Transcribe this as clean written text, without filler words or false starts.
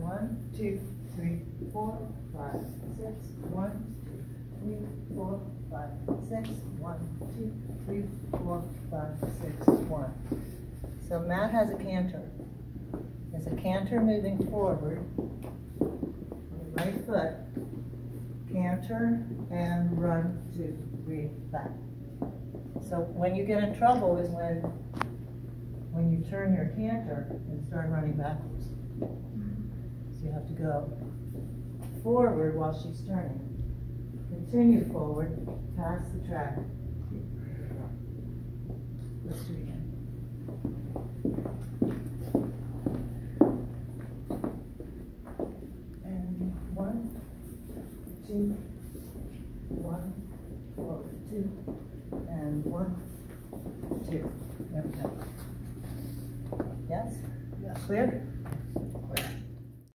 1, 2, 3, 4, 5, 6. 1, 2, 3, 4, 5, 6. 1, 2, 3, 4, 5, 6. 1. So Matt has a canter. There's a canter moving forward. Right foot, canter, and run, 2, 3, back. So when you get in trouble is when you turn your canter and start running backwards. So you have to go forward while she's turning. Continue forward, pass the track. Let's do it again. And 1, 2, 1, forward, 2, and 1, 2. There we go. Yes? Yes. Clear?